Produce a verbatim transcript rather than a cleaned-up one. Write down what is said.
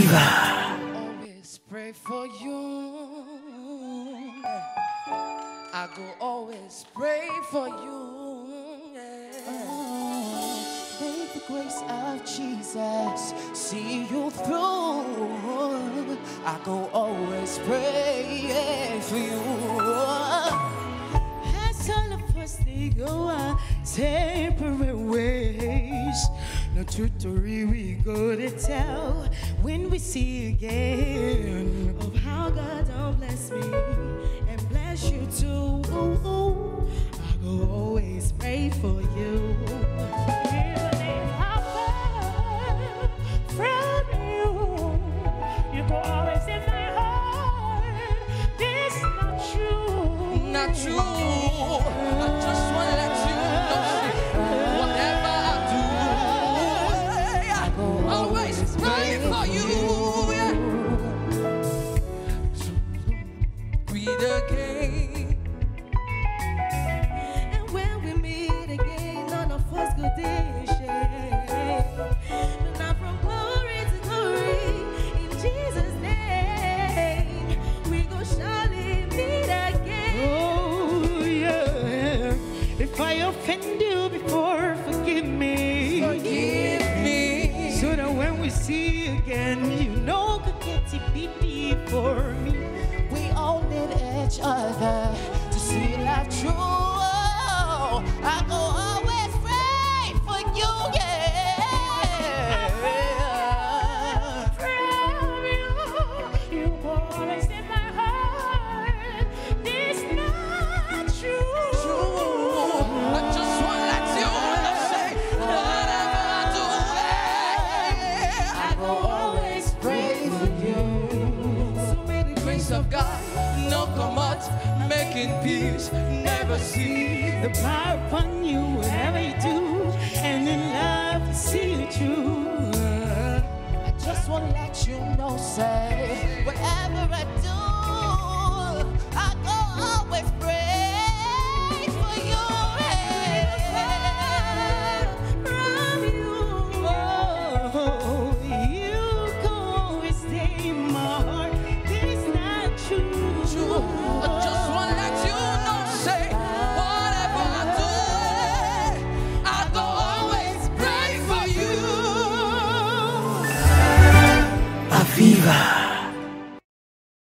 AVIVAR. Always pray for you. I go always pray for you. Oh, may the grace of Jesus see you through. I go always pray for you. As all of us they go our temporary ways. No tutory we go to tell when we see again of how God don't bless me and bless you too. I go always pray for you. Even if I'm far from you, you go always in my heart. This is not true. Not true. I just want to let you know, whatever I do, always pray for you. Yeah. Breathe again. And when we meet again, none of us go share. But now from glory to glory, in Jesus' name, we go surely meet again. Oh yeah. If I offend you before, forgive me. Forgive me. So that when we see again, you know could get it be for me. We all need each other to see life true. I go always pray for you, yeah. From you, you go always in my heart. This not true. True. I just want to let you know, say whatever I do, I go always pray for you. So may the grace of God no come out, making peace, never see the power upon you, whatever you do.